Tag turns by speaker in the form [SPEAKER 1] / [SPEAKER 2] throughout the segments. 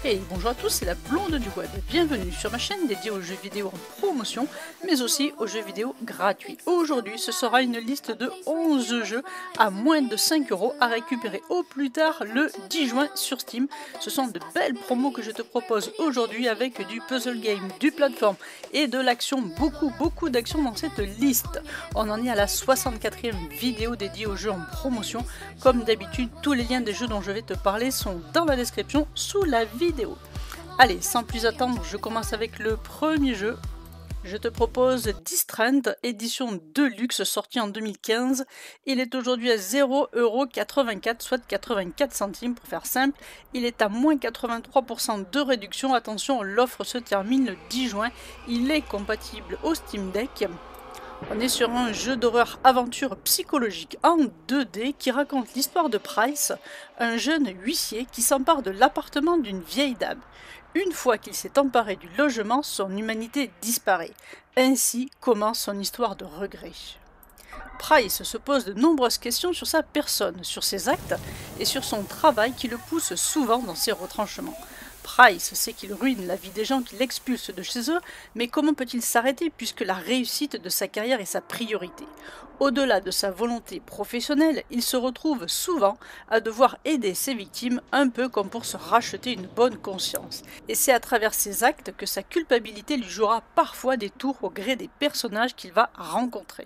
[SPEAKER 1] Hey, bonjour à tous, c'est la blonde du web. Bienvenue sur ma chaîne dédiée aux jeux vidéo en promotion, mais aussi aux jeux vidéo gratuits. Aujourd'hui, ce sera une liste de 11 jeux à moins de 5 € à récupérer au plus tard le 10 juin sur Steam. Ce sont de belles promos que je te propose aujourd'hui avec du puzzle game, du plateforme et de l'action, beaucoup d'action dans cette liste. On en est à la 64e vidéo dédiée aux jeux en promotion. Comme d'habitude, tous les liens des jeux dont je vais te parler sont dans la description sous la vidéo. Allez, sans plus attendre, je commence avec le premier jeu. Je te propose Distrand, édition Deluxe, sorti en 2015. Il est aujourd'hui à 0,84 €, soit 84 centimes pour faire simple. Il est à moins 83% de réduction. Attention, l'offre se termine le 10 juin. Il est compatible au Steam Deck. On est sur un jeu d'horreur aventure psychologique en 2D qui raconte l'histoire de Price, un jeune huissier qui s'empare de l'appartement d'une vieille dame. Une fois qu'il s'est emparé du logement, son humanité disparaît. Ainsi commence son histoire de regret. Price se pose de nombreuses questions sur sa personne, sur ses actes et sur son travail qui le pousse souvent dans ses retranchements. Price sait qu'il ruine la vie des gens qu'il expulse de chez eux, mais comment peut-il s'arrêter puisque la réussite de sa carrière est sa priorité? Au-delà de sa volonté professionnelle, il se retrouve souvent à devoir aider ses victimes, un peu comme pour se racheter une bonne conscience. Et c'est à travers ses actes que sa culpabilité lui jouera parfois des tours au gré des personnages qu'il va rencontrer.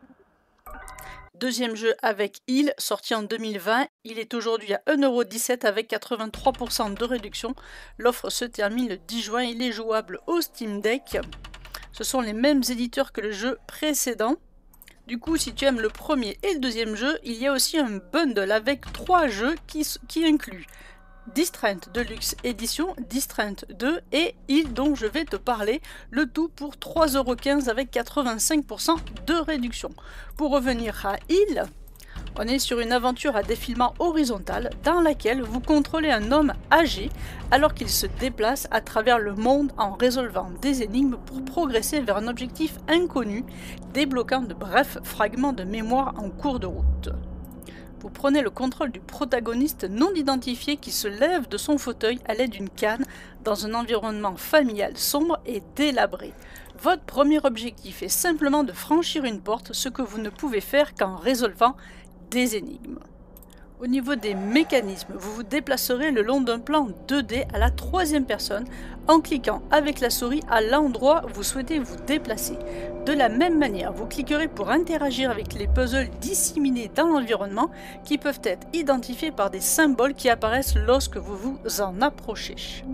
[SPEAKER 1] Deuxième jeu avec Il, sorti en 2020, il est aujourd'hui à 1,17 € avec 83% de réduction. L'offre se termine le 10 juin, il est jouable au Steam Deck. Ce sont les mêmes éditeurs que le jeu précédent. Du coup, si tu aimes le premier et le deuxième jeu, il y a aussi un bundle avec 3 jeux qui incluent Distrand Deluxe Edition, Distrand 2 et Il dont je vais te parler, le tout pour 3,15 € avec 85% de réduction. Pour revenir à Il, on est sur une aventure à défilement horizontal dans laquelle vous contrôlez un homme âgé alors qu'il se déplace à travers le monde en résolvant des énigmes pour progresser vers un objectif inconnu, débloquant de brefs fragments de mémoire en cours de route. Vous prenez le contrôle du protagoniste non identifié qui se lève de son fauteuil à l'aide d'une canne dans un environnement familial sombre et délabré. Votre premier objectif est simplement de franchir une porte, ce que vous ne pouvez faire qu'en résolvant des énigmes. Au niveau des mécanismes, vous vous déplacerez le long d'un plan 2D à la 3e personne en cliquant avec la souris à l'endroit où vous souhaitez vous déplacer. De la même manière, vous cliquerez pour interagir avec les puzzles disséminés dans l'environnement qui peuvent être identifiés par des symboles qui apparaissent lorsque vous vous en approchez.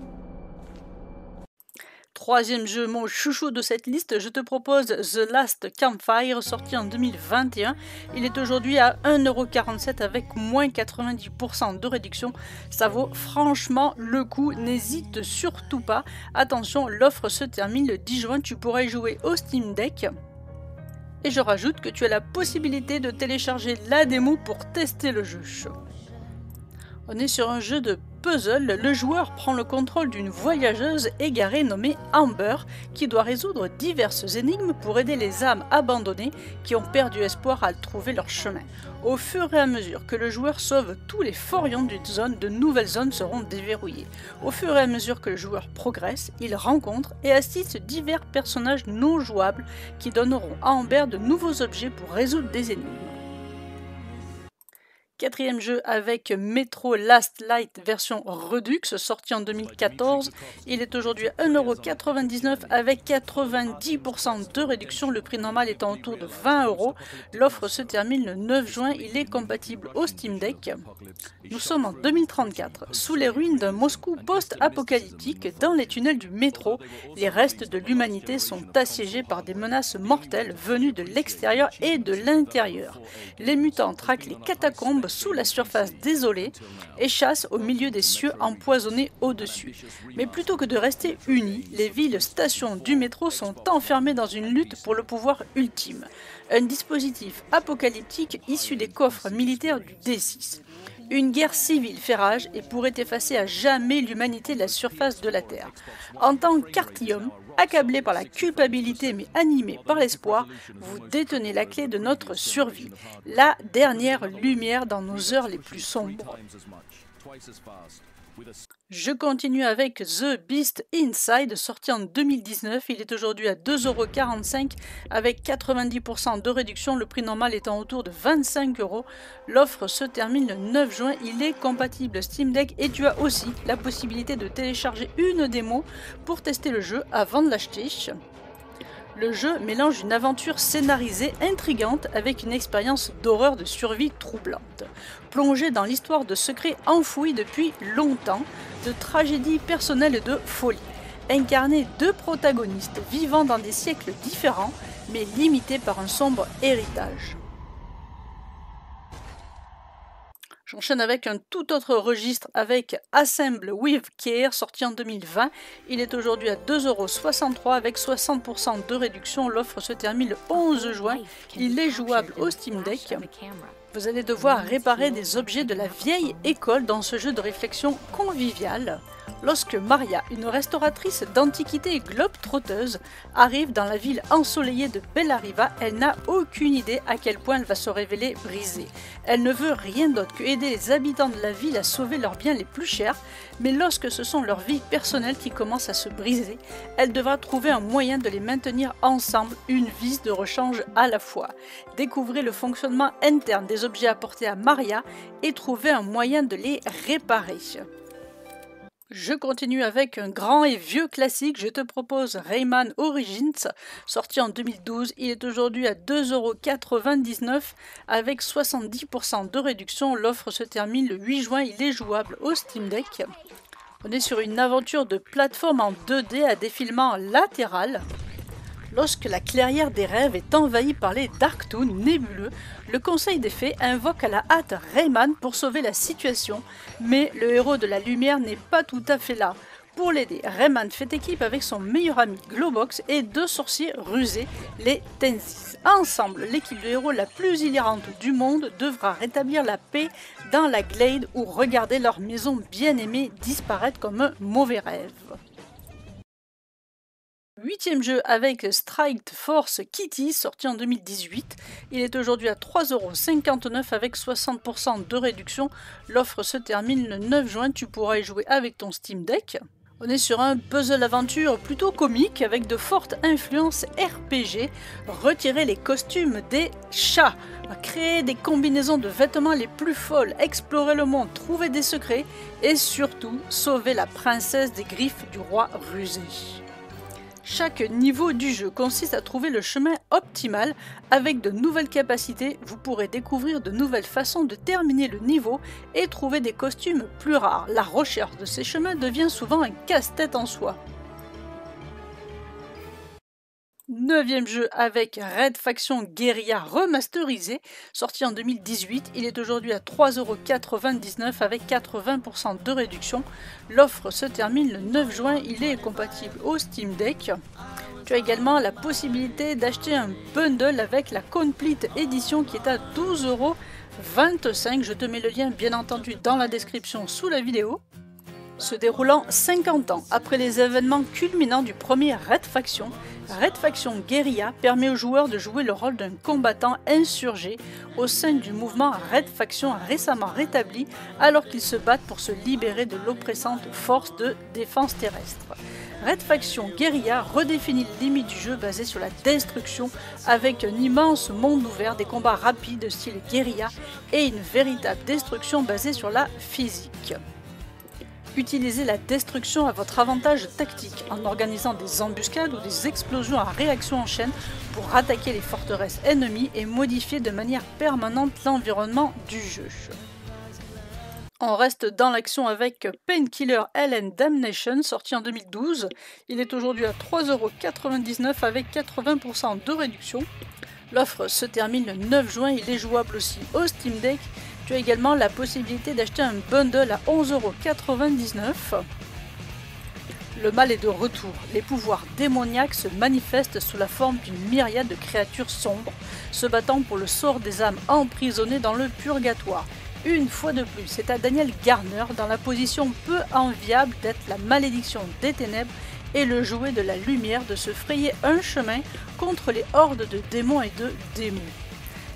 [SPEAKER 1] Troisième jeu, mon chouchou de cette liste, je te propose The Last Campfire, sorti en 2021. Il est aujourd'hui à 1,47 € avec moins 90% de réduction. Ça vaut franchement le coup, n'hésite surtout pas. Attention, l'offre se termine le 10 juin, tu pourras y jouer au Steam Deck. Et je rajoute que tu as la possibilité de télécharger la démo pour tester le jeu. On est sur un jeu de puzzle, le joueur prend le contrôle d'une voyageuse égarée nommée Amber qui doit résoudre diverses énigmes pour aider les âmes abandonnées qui ont perdu espoir à trouver leur chemin. Au fur et à mesure que le joueur sauve tous les forions d'une zone, de nouvelles zones seront déverrouillées. Au fur et à mesure que le joueur progresse, il rencontre et assiste divers personnages non jouables qui donneront à Amber de nouveaux objets pour résoudre des énigmes. Quatrième jeu avec Metro Last Light version Redux, sorti en 2014. Il est aujourd'hui à 1,99 € avec 90% de réduction, le prix normal étant autour de 20 €. L'offre se termine le 9 juin, il est compatible au Steam Deck. Nous sommes en 2034, sous les ruines d'un Moscou post-apocalyptique, dans les tunnels du métro, les restes de l'humanité sont assiégés par des menaces mortelles venues de l'extérieur et de l'intérieur. Les mutants traquent les catacombes sous la surface désolée et chassent au milieu des cieux empoisonnés au-dessus. Mais plutôt que de rester unis, les villes-stations du métro sont enfermées dans une lutte pour le pouvoir ultime. Un dispositif apocalyptique issu des coffres militaires du D6. Une guerre civile fait rage et pourrait effacer à jamais l'humanité de la surface de la Terre. En tant qu'Artyom, accablé par la culpabilité mais animé par l'espoir, vous détenez la clé de notre survie, la dernière lumière dans nos heures les plus sombres. Je continue avec The Beast Inside, sorti en 2019. Il est aujourd'hui à 2,45 € avec 90% de réduction, le prix normal étant autour de 25 €. L'offre se termine le 9 juin. Il est compatible Steam Deck et tu as aussi la possibilité de télécharger une démo pour tester le jeu avant de l'acheter. Le jeu mélange une aventure scénarisée intrigante avec une expérience d'horreur de survie troublante. Plongé dans l'histoire de secrets enfouis depuis longtemps, de tragédies personnelles et de folie. Incarnez deux protagonistes vivant dans des siècles différents, mais limités par un sombre héritage. J'enchaîne avec un tout autre registre avec Assemble with Care, sorti en 2020. Il est aujourd'hui à 2,63 € avec 60% de réduction. L'offre se termine le 11 juin. Il est jouable au Steam Deck. Vous allez devoir réparer des objets de la vieille école dans ce jeu de réflexion convivial. Lorsque Maria, une restauratrice d'antiquités globe-trotteuse, arrive dans la ville ensoleillée de Bellariva, elle n'a aucune idée à quel point elle va se révéler brisée. Elle ne veut rien d'autre que aider les habitants de la ville à sauver leurs biens les plus chers, mais lorsque ce sont leurs vies personnelles qui commencent à se briser, elle devra trouver un moyen de les maintenir ensemble, une vis de rechange à la fois. Découvrez le fonctionnement interne des objets apportés à Maria et trouvez un moyen de les réparer. Je continue avec un grand et vieux classique, je te propose Rayman Origins, sorti en 2012, il est aujourd'hui à 2,99 € avec 70% de réduction, l'offre se termine le 8 juin, il est jouable au Steam Deck. On est sur une aventure de plateforme en 2D à défilement latéral. Lorsque la clairière des rêves est envahie par les Dark Toons nébuleux, le Conseil des Fées invoque à la hâte Rayman pour sauver la situation, mais le héros de la lumière n'est pas tout à fait là. Pour l'aider, Rayman fait équipe avec son meilleur ami Globox et deux sorciers rusés, les Tensis. Ensemble, l'équipe de héros la plus hilarante du monde devra rétablir la paix dans la Glade ou regarder leur maison bien-aimée disparaître comme un mauvais rêve. 8e jeu avec Strike Force Kitty, sorti en 2018. Il est aujourd'hui à 3,59 € avec 60% de réduction. L'offre se termine le 9 juin, tu pourras y jouer avec ton Steam Deck. On est sur un puzzle aventure plutôt comique avec de fortes influences RPG. Retirez les costumes des chats, créez des combinaisons de vêtements les plus folles, explorez le monde, trouvez des secrets et surtout sauvez la princesse des griffes du roi rusé. Chaque niveau du jeu consiste à trouver le chemin optimal. Avec de nouvelles capacités, vous pourrez découvrir de nouvelles façons de terminer le niveau et trouver des costumes plus rares. La recherche de ces chemins devient souvent un casse-tête en soi. 9e jeu avec Red Faction Guerrilla remasterisé, sorti en 2018, il est aujourd'hui à 3,99 € avec 80% de réduction. L'offre se termine le 9 juin, il est compatible au Steam Deck. Tu as également la possibilité d'acheter un bundle avec la Complete Edition qui est à 12,25 €. Je te mets le lien bien entendu dans la description sous la vidéo. Se déroulant 50 ans après les événements culminants du premier Red Faction Guerrilla permet aux joueurs de jouer le rôle d'un combattant insurgé au sein du mouvement Red Faction récemment rétabli alors qu'ils se battent pour se libérer de l'oppressante force de défense terrestre. Red Faction Guerrilla redéfinit les limites du jeu basé sur la destruction avec un immense monde ouvert, des combats rapides de style guérilla et une véritable destruction basée sur la physique. Utilisez la destruction à votre avantage tactique en organisant des embuscades ou des explosions à réaction en chaîne pour attaquer les forteresses ennemies et modifier de manière permanente l'environnement du jeu. On reste dans l'action avec Painkiller Hell and Damnation, sorti en 2012. Il est aujourd'hui à 3,99 € avec 80% de réduction. L'offre se termine le 9 juin, il est jouable aussi au Steam Deck. Tu as également la possibilité d'acheter un bundle à 11,99 €. Le mal est de retour. Les pouvoirs démoniaques se manifestent sous la forme d'une myriade de créatures sombres, se battant pour le sort des âmes emprisonnées dans le purgatoire. Une fois de plus, c'est à Daniel Garner, dans la position peu enviable d'être la malédiction des ténèbres et le jouet de la lumière, de se frayer un chemin contre les hordes de démons et de démons.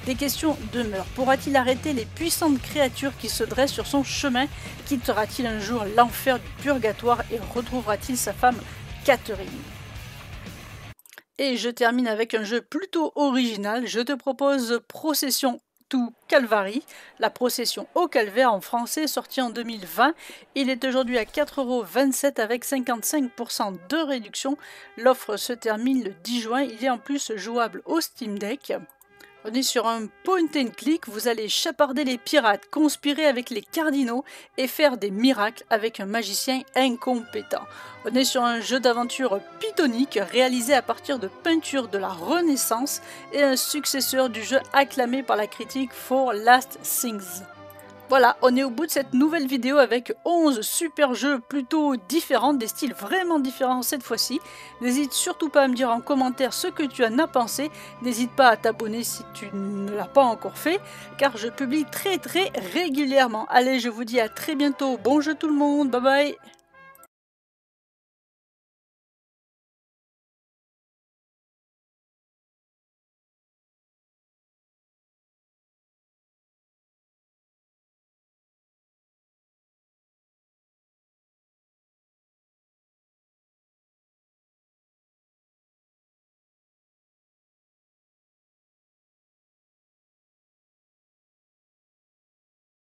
[SPEAKER 1] Des questions demeurent. Pourra-t-il arrêter les puissantes créatures qui se dressent sur son chemin? Quittera-t-il un jour l'enfer du purgatoire et retrouvera-t-il sa femme Catherine? Et je termine avec un jeu plutôt original. Je te propose Procession to Calvary, la procession au calvaire en français, sorti en 2020. Il est aujourd'hui à 4,27 € avec 55% de réduction. L'offre se termine le 10 juin. Il est en plus jouable au Steam Deck. On est sur un point and click, vous allez chaparder les pirates, conspirer avec les cardinaux et faire des miracles avec un magicien incompétent. On est sur un jeu d'aventure pythonique réalisé à partir de peintures de la Renaissance et un successeur du jeu acclamé par la critique For Last Things. Voilà, on est au bout de cette nouvelle vidéo avec 11 super jeux plutôt différents, des styles vraiment différents cette fois-ci. N'hésite surtout pas à me dire en commentaire ce que tu en as pensé. N'hésite pas à t'abonner si tu ne l'as pas encore fait, car je publie très régulièrement. Allez, je vous dis à très bientôt. Bon jeu tout le monde, bye bye.